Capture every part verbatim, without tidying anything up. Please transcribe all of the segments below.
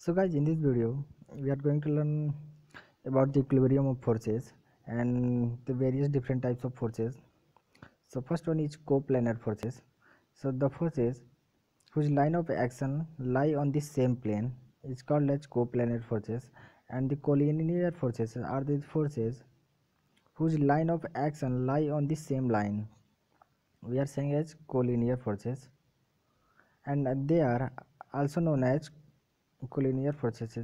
So guys, in this video we are going to learn about the equilibrium of forces and the various different types of forces. So first one is coplanar forces. So the forces whose line of action lie on the same plane is called as coplanar forces, and the collinear forces are the forces whose line of action lie on the same line. We are saying as collinear forces, and they are also known as collinear forces.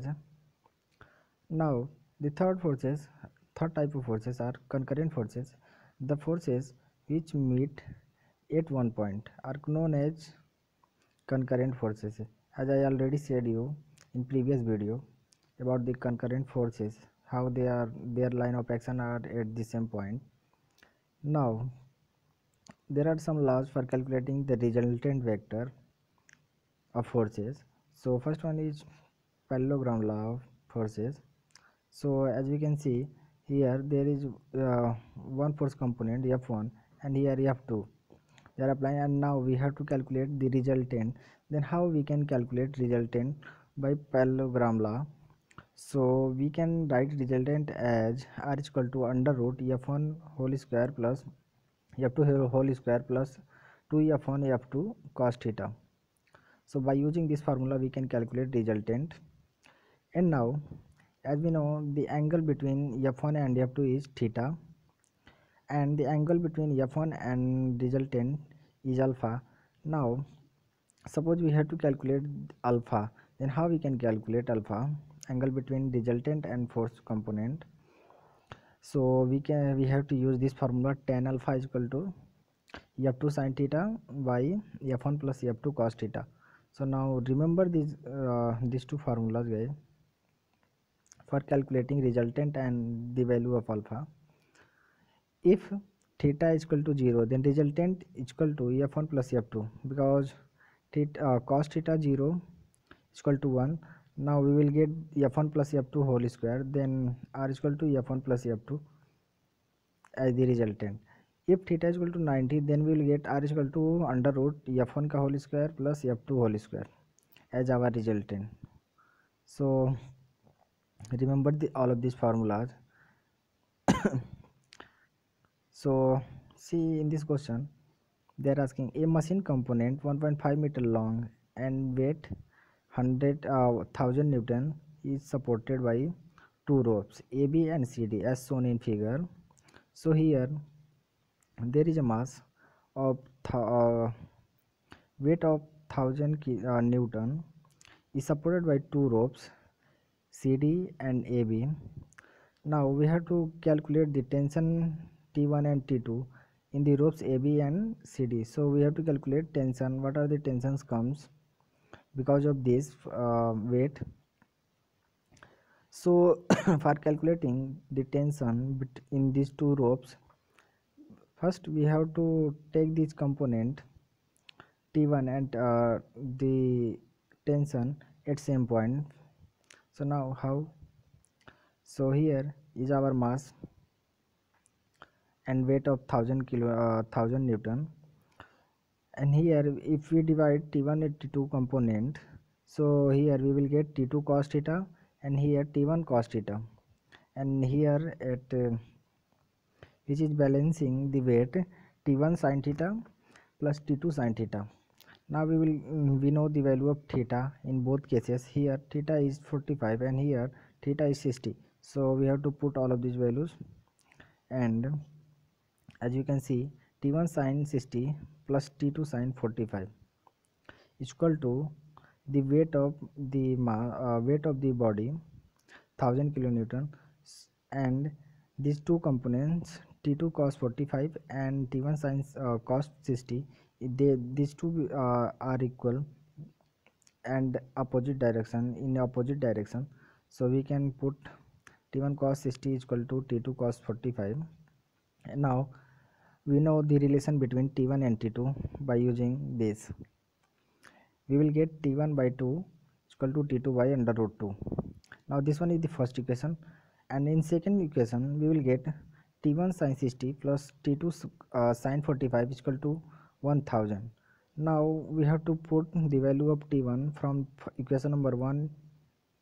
Now, the third forces, third type of forces are concurrent forces. The forces which meet at one point are known as concurrent forces. As I already said you in previous video about the concurrent forces, how they are their line of action are at the same point. Now, there are some laws for calculating the resultant vector of forces. So first one is parallelogram law of forces. So as we can see here, there is uh, one force component F one and here F two they are applying, and now we have to calculate the resultant. Then how we can calculate resultant? By parallelogram law. So we can write resultant as R is equal to under root F one whole square plus F two whole square plus two F one F two cos theta. So by using this formula we can calculate resultant. And now, as we know, the angle between F one and F two is theta, and the angle between F one and resultant is alpha. Now, suppose we have to calculate alpha, then how we can calculate alpha? Angle between resultant and force component. So we can we have to use this formula: tan alpha is equal to F two sin theta by F one plus F two cos theta. So now remember these uh, these two formulas, guys, for calculating resultant and the value of alpha. If theta is equal to zero, then resultant is equal to F one plus F two, because theta, uh, cos theta zero is equal to one. Now we will get F one plus F two whole square, then R is equal to F one plus F two as the resultant. If theta is equal to ninety, then we will get R is equal to under root F one ka whole square plus F two whole square as our resultant. So remember the, all of these formulas. So see, in this question they are asking a machine component one point five meter long and weight one hundred uh, thousand newton is supported by two ropes A B and C D as shown in figure. So here there is a mass of th uh, weight of one thousand uh, newton is supported by two ropes C D and A B. Now we have to calculate the tension T one and T two in the ropes A B and C D. So we have to calculate tension. What are the tensions comes because of this uh, weight? So for calculating the tension in these two ropes, first we have to take this component T one and uh, the tension at same point. So now how? So here is our mass and weight of one thousand kilo uh, one thousand newton, and here if we divide T one and T two component, so here we will get T two cos theta and here T one cos theta, and here at uh, which is balancing the weight T one sin theta plus T two sin theta. Now we will mm, we know the value of theta in both cases. Here theta is forty-five and here theta is sixty, so we have to put all of these values, and as you can see T one sin sixty plus T two sin forty-five is equal to the weight of the uh, weight of the body one thousand kilonewton, and these two components T two cos forty-five and T one sin uh, cos sixty, they these two uh, are equal and opposite direction in opposite direction. So we can put T one cos sixty is equal to T two cos forty-five. And now we know the relation between T one and T two by using this. We will get T one by two is equal to T two by under root two. Now this one is the first equation, and in second equation we will get T one sin sixty plus T two uh, sin forty-five is equal to one thousand. Now we have to put the value of T one from equation number one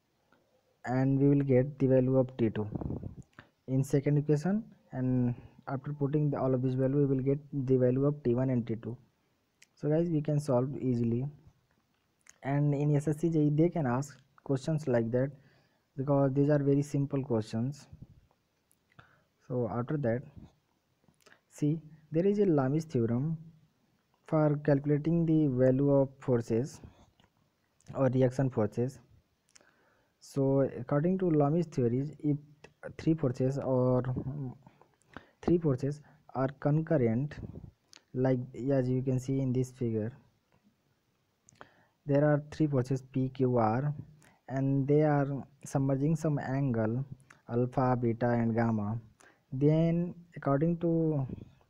and we will get the value of T two in second equation, and after putting the, all of this value, we will get the value of T one and T two. So guys, we can solve easily, and in S S C J E they can ask questions like that because these are very simple questions. So after that, see, there is a Lami's theorem for calculating the value of forces or reaction forces. So according to Lami's theories, if three forces or three forces are concurrent, like as you can see in this figure, there are three forces P, Q, R, and they are submerging some angle alpha, beta, and gamma. Then according to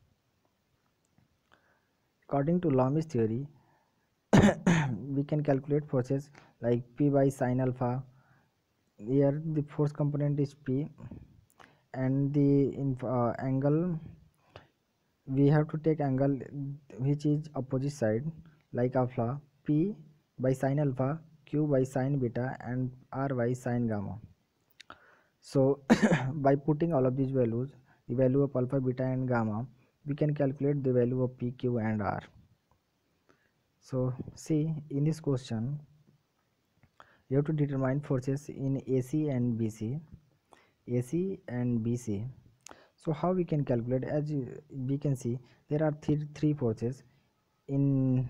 according to Lami's theory, we can calculate forces like P by sine alpha. Here the force component is P, and the in, uh, angle, we have to take angle which is opposite side, like alpha, P by sine alpha, Q by sine beta, and R by sine gamma. So by putting all of these values, the value of alpha, beta, and gamma, we can calculate the value of P, Q, and R. So see, in this question you have to determine forces in A C and B C, A C and B C. So how we can calculate? As we can see, there are three three forces in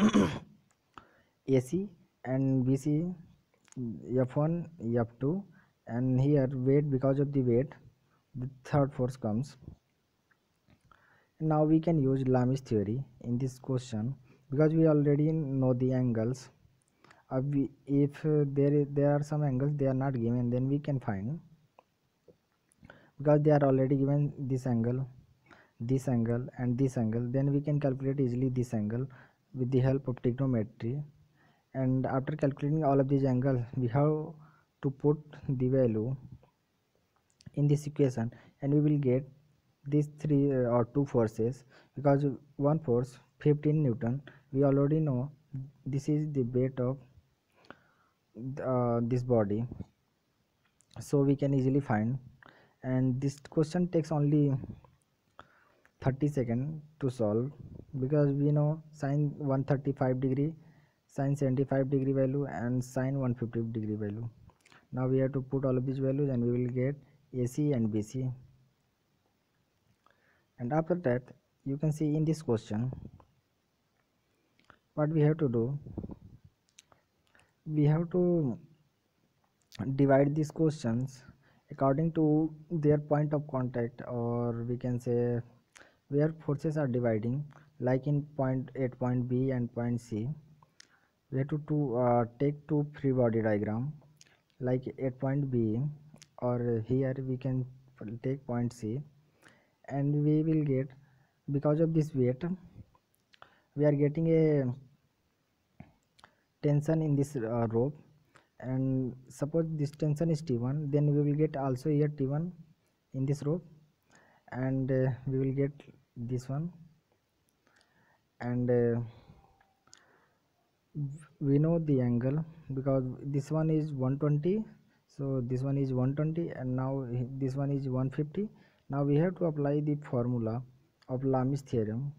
A C and B C, F one, F two, and here weight, because of the weight the third force comes. Now we can use Lami's theory in this question because we already know the angles. Uh, we, if uh, there is, there are some angles they are not given, then we can find, because they are already given this angle, this angle, and this angle, then we can calculate easily this angle with the help of trigonometry. And after calculating all of these angles, we have to put the value in this equation, and we will get these three uh, or two forces, because one force fifteen Newton, we already know this is the weight of uh, this body, so we can easily find. And this question takes only thirty seconds to solve, because we know sine one hundred thirty-five degree, sine seventy-five degree value, and sine one hundred fifty degree value. Now we have to put all of these values, and we will get A C and B C. And after that, you can see in this question what we have to do. We have to divide these questions according to their point of contact, or we can say where forces are dividing, like in point at point B and point C. We have to, to uh, take two free body diagram, like at point B, or here we can take point C, and we will get, because of this weight, we are getting a tension in this uh, rope. And suppose this tension is T one, then we will get also here T one in this rope, and uh, we will get this one. And uh, we know the angle, because this one is one twenty, so this one is one twenty, and now this one is one fifty. Now we have to apply the formula of Lami's theorem,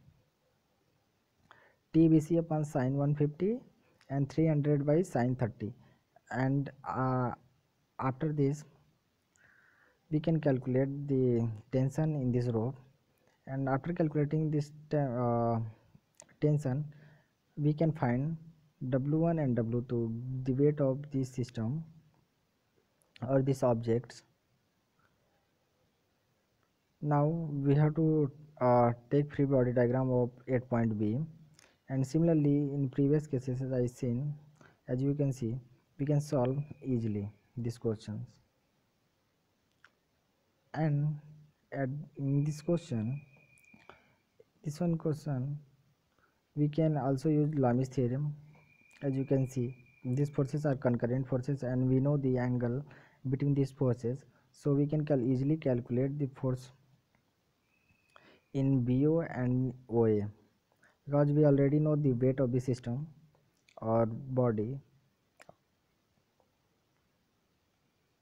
T B C upon sine one hundred fifty and three hundred by sine thirty. And uh, after this, we can calculate the tension in this rope, and after calculating this uh, tension, we can find W one and W two, the weight of this system or these objects. Now we have to uh, take free body diagram of at point B, and similarly in previous cases, as I seen, as you can see, we can solve easily these questions. And at in this question, this one question, we can also use Lami's theorem. As you can see, these forces are concurrent forces, and we know the angle between these forces, so we can cal easily calculate the force in B O and O A, because we already know the weight of the system or body.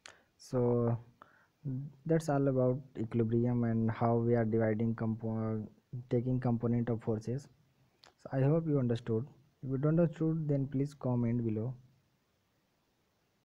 So that's all about equilibrium and how we are dividing compo- taking component of forces. So I hope you understood. If you don't understood, then please comment below.